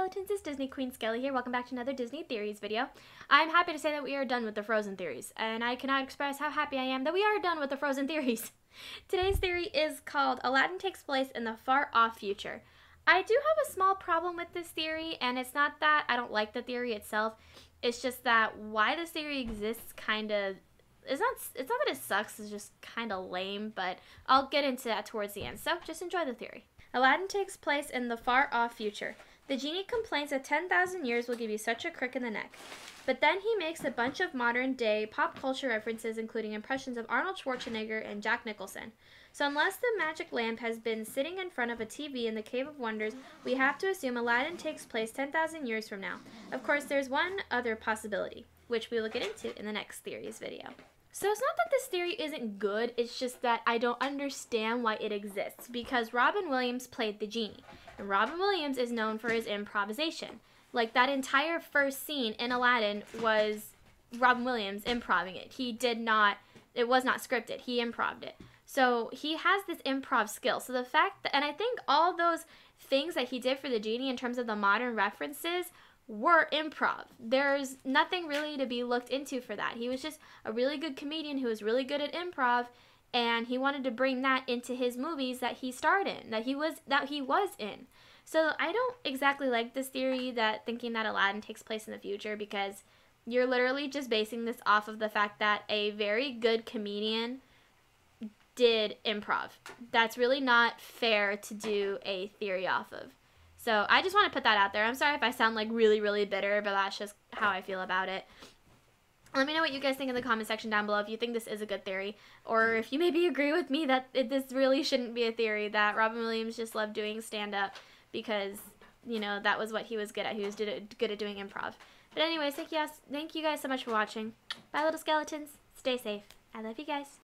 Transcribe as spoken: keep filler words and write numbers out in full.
Skeletons, it's Disney Queen Skelly here. Welcome back to another Disney Theories video. I'm happy to say that we are done with the Frozen theories, and I cannot express how happy I am that we are done with the Frozen theories. Today's theory is called Aladdin takes place in the far-off future. I do have a small problem with this theory, and it's not that I don't like the theory itself. It's just that why this theory exists kind of... It's not, it's not that it sucks, it's just kind of lame, but I'll get into that towards the end, so just enjoy the theory. Aladdin takes place in the far-off future. The genie complains that ten thousand years will give you such a crick in the neck. But then he makes a bunch of modern-day pop culture references, including impressions of Arnold Schwarzenegger and Jack Nicholson. So unless the magic lamp has been sitting in front of a T V in the Cave of Wonders, we have to assume Aladdin takes place ten thousand years from now. Of course, there's one other possibility, which we will get into in the next theories video. So it's not that this theory isn't good, it's just that I don't understand why it exists, because Robin Williams played the genie, and Robin Williams is known for his improvisation. Like, that entire first scene in Aladdin was Robin Williams improving it. He did not, it was not scripted, he improved it. So he has this improv skill. So the fact that, and I think all those things that he did for the genie in terms of the modern references were improv. There's nothing really to be looked into for that. He was just a really good comedian who was really good at improv, and he wanted to bring that into his movies that he starred in, that he was that he was in. So I don't exactly like this theory that thinking that Aladdin takes place in the future, because you're literally just basing this off of the fact that a very good comedian did improv. That's really not fair to do a theory off of. So I just want to put that out there. I'm sorry if I sound like really, really bitter, but that's just how I feel about it. Let me know what you guys think in the comment section down below if you think this is a good theory, or if you maybe agree with me that it, this really shouldn't be a theory, that Robin Williams just loved doing stand-up because, you know, that was what he was good at. He was good at doing improv. But anyways, thank you guys, thank you guys so much for watching. Bye, little skeletons. Stay safe. I love you guys.